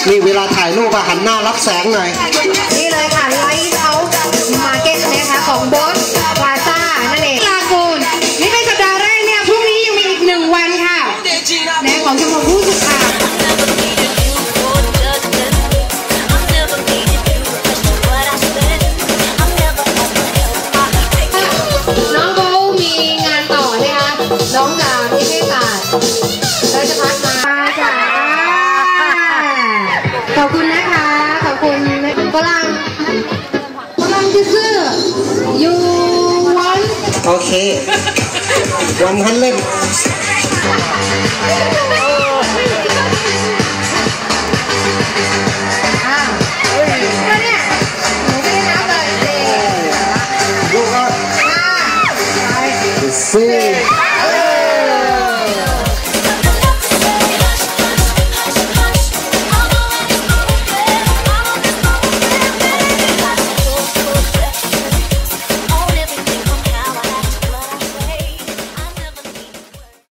นี่เวลาถ่ายรูปหันหน้ารับแสงหน่อยนี่เลยค่ะไลท์เอาท์มาร์เก็ตนะคะของโบสพลาซ่านั่นเองลากูนนี่เป็นสัปดาห์แรกเนี่ยพรุ่งนี้ยังมีอีก1 วันค่ะในของชมรมผู้สุขภาพน้องโบมีงานต่อนะคะน้องจากนิเทศศาสตร์เราจะพักมาจ้าขอบคุณนะคะขอบคุณฝรั่งจะซื้อยูวันโอเควันทันเล่น